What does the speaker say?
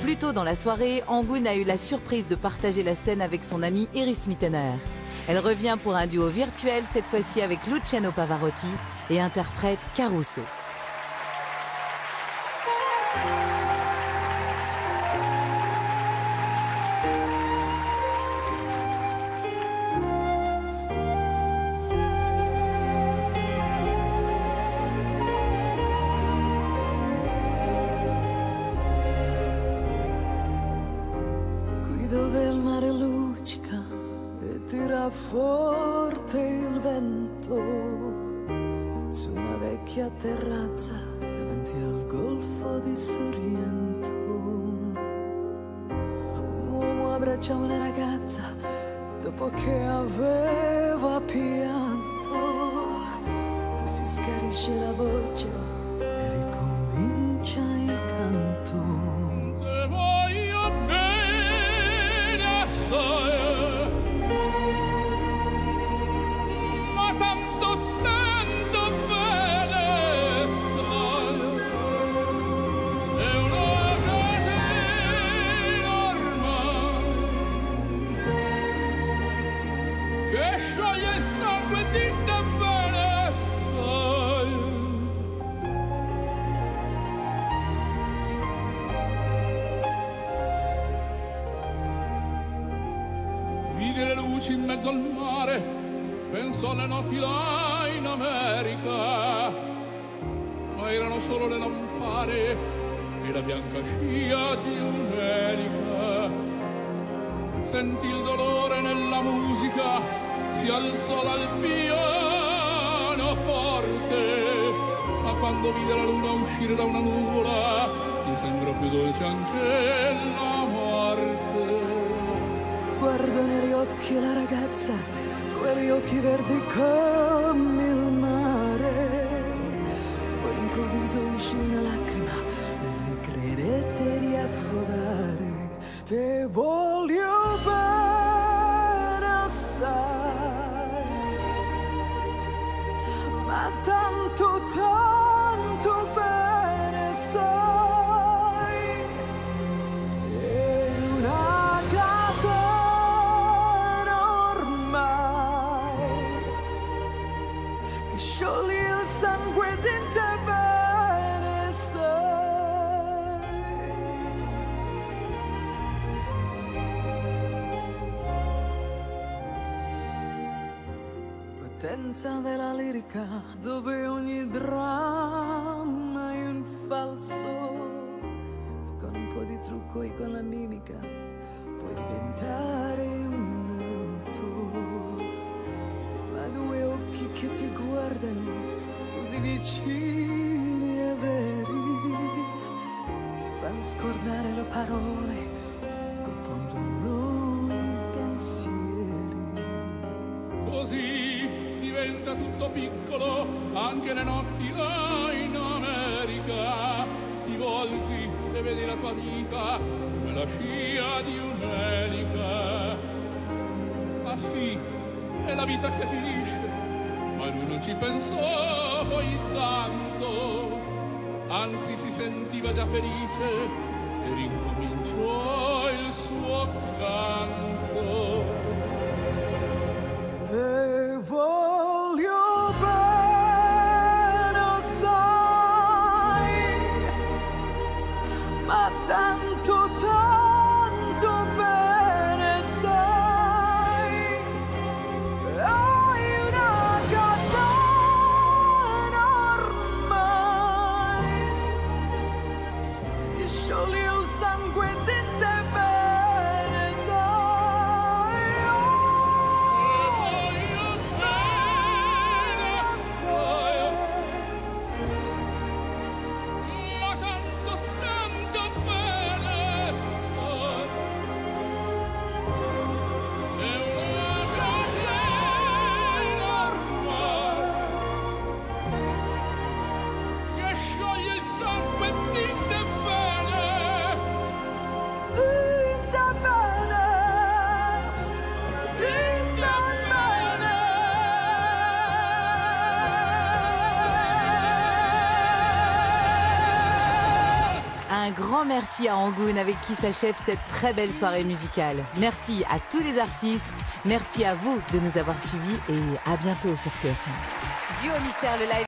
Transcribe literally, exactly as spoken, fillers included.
Plus tôt dans la soirée, Angoune a eu la surprise de partager la scène avec son amie Iris Mittener. Elle revient pour un duo virtuel, cette fois-ci avec Luciano Pavarotti, et interprète Caruso. Dove il mare luccica e tira forte il vento su una vecchia terrazza davanti al golfo di Sorrento. Un uomo abbraccia una ragazza dopo che aveva pianto, poi si schiarisce la voce e ricomincia il canto. Ma tanto, tanto bene sai, è una casina ormai che scioglie il sangue di te bene sai. Vide le luci in mezzo al mare, pensò alle notti là in America, ma erano solo le lampade e la bianca scia di un'elica. Sentì il dolore nella musica, si alzò dal pianoforte, ma quando vide la luna uscire da una nuvola, gli sembrò più dolce anche la morte. Guardo negli occhi la ragazza, quegli occhi verdi come il mare. Poi all'improvviso uscì una lacrima e mi credette di affogare. Te voglio bene assai, ma tanto, tanto bene sai. È una scioglie il sangue di te bene sai. Potenza della lirica, dove ogni dramma è un falso, con un po' di trucco e con la mimica puoi diventare un altro. Ma due occhi che ti guardano così vicini e veri ti fanno scordare le parole, confondono i pensieri. Così diventa tutto piccolo anche le notti là in America. Ti volgi e vedi la tua vita come la scia di un'elica. Ah sì, è la vita che finisce, ma lui non ci pensò poi tanto, anzi si sentiva già felice e ricominciò il suo canto. Te voglio bene sai, ma tanto, tanto bene sai. Hai una catena ormai che scioglie il sangue grand merci à Angoune avec qui s'achève cette très belle soirée musicale. Merci à tous les artistes, merci à vous de nous avoir suivis et à bientôt sur T F un. Duo Mystère, le live.